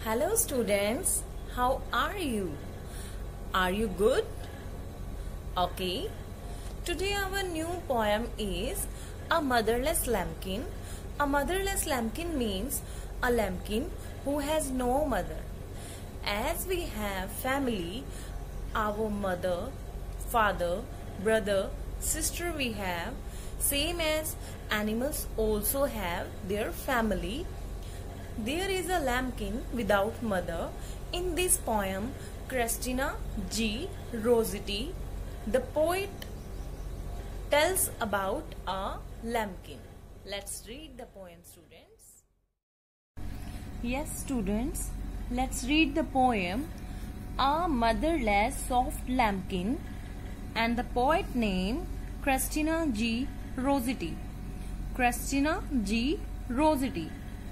Hello students, how are you? Are you good? Okay. Today our new poem is A Motherless Lambkin. A motherless lambkin means a lambkin who has no mother. As we have family, our mother, father, brother, sister we have, same as animals also have their family. There is a lambkin without mother. In this poem, Christina G. Rossetti, the poet, tells about a lambkin. Let's read the poem, students. Yes, students, let's read the poem A Motherless Soft Lambkin, and the poet name Christina G. Rossetti. Christina G. Rossetti.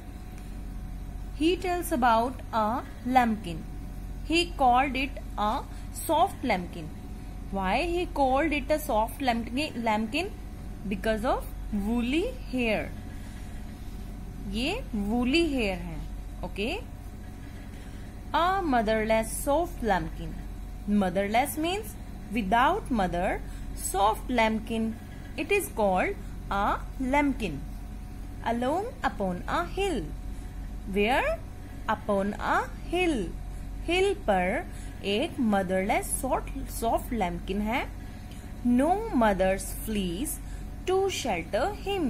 He tells about a lambkin. He called it a soft lambkin. Why he called it a soft lambkin? Because of woolly hair. ये woolly hair है. Okay. A motherless soft lambkin. Motherless means without mother. Soft lambkin. It is called a lambkin. Alone upon a hill. Where? Upon a hill. हिल पर एक मदरलेस soft lambkin है. No mother's fleece to shelter him.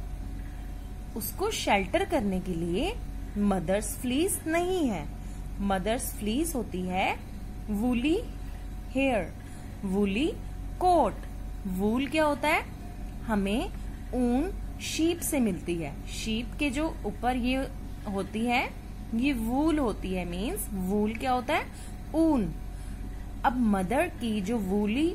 उसको shelter करने के लिए mother's fleece नहीं है. Mother's fleece होती है woolly hair, woolly coat. Wool क्या होता है? हमें ऊन शीप से मिलती है. शीप के जो ऊपर ये होती है ये वूल होती है. मीन्स वूल क्या होता है? ऊन. अब मदर की जो वूली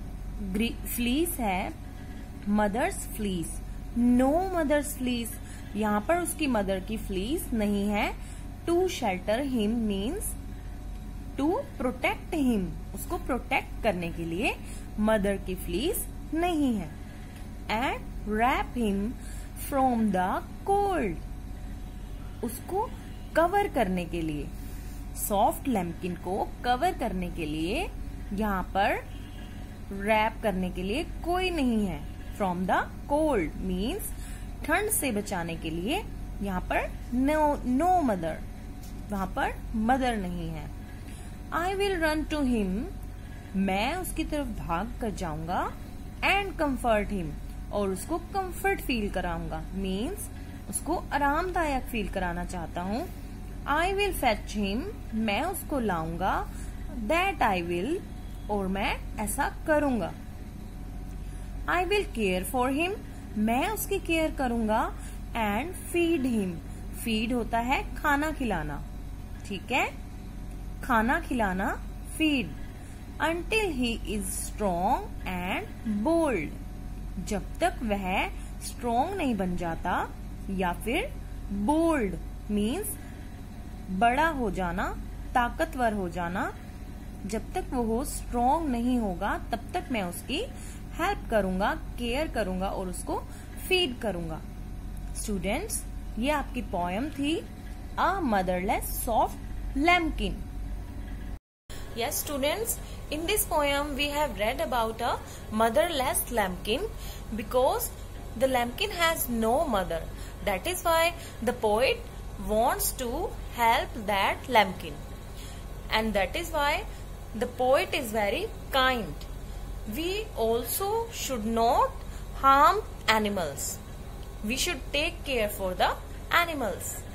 फ्लीस है, mother's fleece, no mother's fleece, यहाँ पर उसकी मदर की फ्लीस नहीं है. To shelter him means to protect him. उसको प्रोटेक्ट करने के लिए मदर की फ्लीस नहीं है. And wrap him from the cold. उसको कवर करने के लिए, सॉफ्ट लैम्पकिन को कवर करने के लिए, यहाँ पर रैप करने के लिए कोई नहीं है. फ्रॉम द कोल्ड मीन्स ठंड से बचाने के लिए यहाँ पर नो मदर, वहां पर मदर नहीं है. I will run to him. मैं उसकी तरफ भाग कर जाऊंगा. And comfort him. और उसको कम्फर्ट फील कराऊंगा. मीन्स उसको आरामदायक फील कराना चाहता हूँ. I will fetch him. मैं उसको लाऊंगा. That I will. और मैं ऐसा करूंगा. I will care for him. मैं उसकी केयर करूंगा. And feed him. फीड होता है खाना खिलाना. ठीक है, खाना खिलाना, feed. Until he is strong and bold. जब तक वह स्ट्रॉन्ग नहीं बन जाता, या फिर बोल्ड मीन्स बड़ा हो जाना, ताकतवर हो जाना. जब तक वो स्ट्रॉन्ग नहीं होगा तब तक मैं उसकी हेल्प करूंगा, केयर करूंगा और उसको फीड करूंगा. स्टूडेंट्स, ये आपकी पोएम थी a motherless soft lambkin. Yes, students, in this poem we have read about a motherless lambkin because the lambkin has no mother. That is why the poet wants to help that lambkin. And that is why the poet is very kind. We also should not harm animals. We should take care for the animals.